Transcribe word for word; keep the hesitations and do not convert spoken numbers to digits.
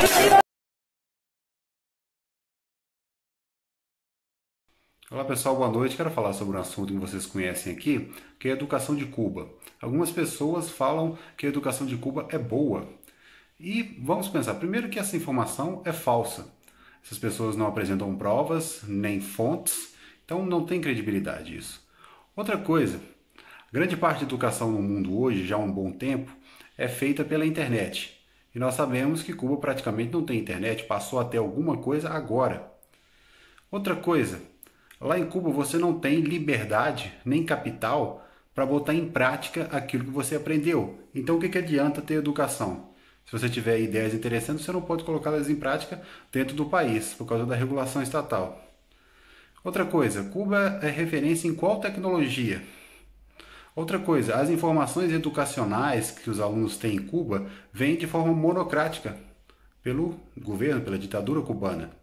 Olá pessoal, boa noite. Quero falar sobre um assunto que vocês conhecem aqui, que é a educação de Cuba. Algumas pessoas falam que a educação de Cuba é boa. E vamos pensar, primeiro que essa informação é falsa. Essas pessoas não apresentam provas, nem fontes, então não tem credibilidade isso. Outra coisa, grande parte da educação no mundo hoje, já há um bom tempo, é feita pela internet. E nós sabemos que Cuba praticamente não tem internet, passou a ter alguma coisa agora. Outra coisa, lá em Cuba você não tem liberdade nem capital para botar em prática aquilo que você aprendeu. Então o que, que adianta ter educação? Se você tiver ideias interessantes, você não pode colocá-las em prática dentro do país, por causa da regulação estatal. Outra coisa, Cuba é referência em qual tecnologia? Outra coisa, as informações educacionais que os alunos têm em Cuba vêm de forma monocrática pelo governo, pela ditadura cubana.